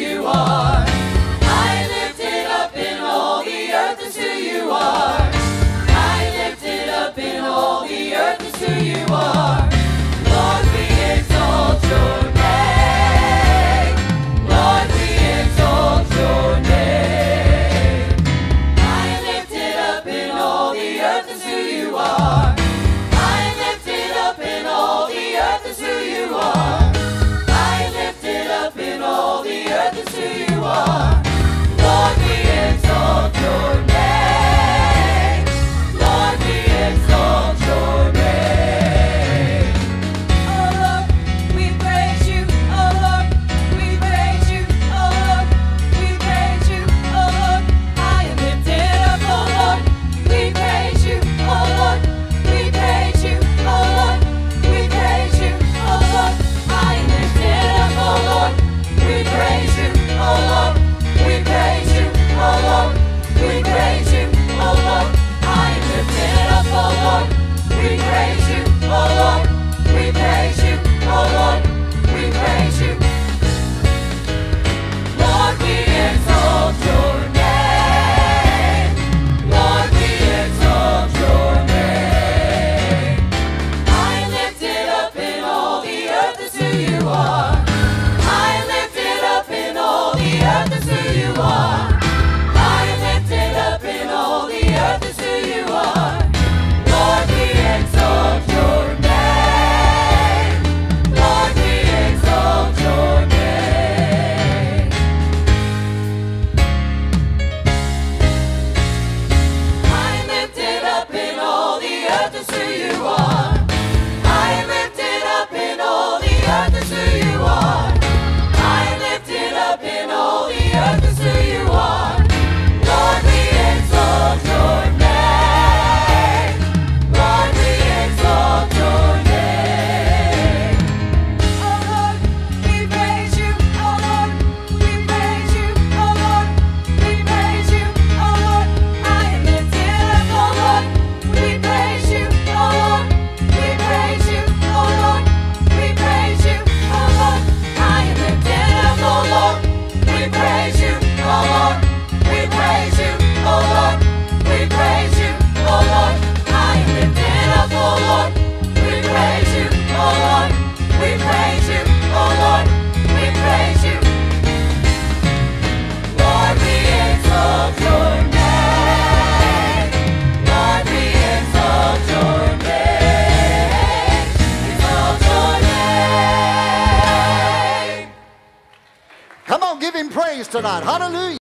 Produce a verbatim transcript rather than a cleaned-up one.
you are. I lift it up in all the earth is who you are. I lift it up in all the earth is who you are. Lord, we exalt your name. Lord, we exalt your name. I lift it up in all the earth is who you are. I lift it up in all the earth is who you are. I lift it up in all the earth is who you are. Lord, we exalt your name. Lord, we exalt your name. Oh Lord, we praise you. Oh Lord, we praise you. Oh Lord, we praise you. Oh Lord, I am lifted up. Oh Lord, we praise you. Oh Lord, we praise you. Oh Lord, we praise you. Oh Lord, I am lifted up. Oh Lord, we praise you. Oh Lord, we praise you. Oh Lord, we praise you. Oh Lord, I am lifted up. Oh Lord, we praise you. Oh Lord, we praise you. Oh Lord, we praise you. Lord, we exalt your name. Lord, we exalt your name. I lift it up in all the earth is who you are. I lift it up in all the earth is who you are. I lift it up in all the earth is who you are. Lord, we exalt your name. Lord, we exalt your name. I lift it up in all the earth is who you are. I lift it up in all the earth is who you are. I lift it up in all the earth is who you are. Lord, we exalt your name. Lord, we exalt your name. Oh Lord, we praise you. Oh Lord, we praise you. Oh Lord, we praise you. Oh Lord, I am lifted up. Oh Lord, we praise you. Oh Lord, we praise you. Oh Lord, we praise you. Oh Lord, I am lifted up. Oh Lord, we praise you. Oh Lord, we praise you. Oh Lord, we praise you. Oh Lord, I am lifted up. Oh Lord, we praise you. Oh Lord, we praise you. Oh Lord, we praise you. Lord, we exalt your name. Lord, we exalt your name. Exalt your name. Come on, give him praise tonight. Hallelujah.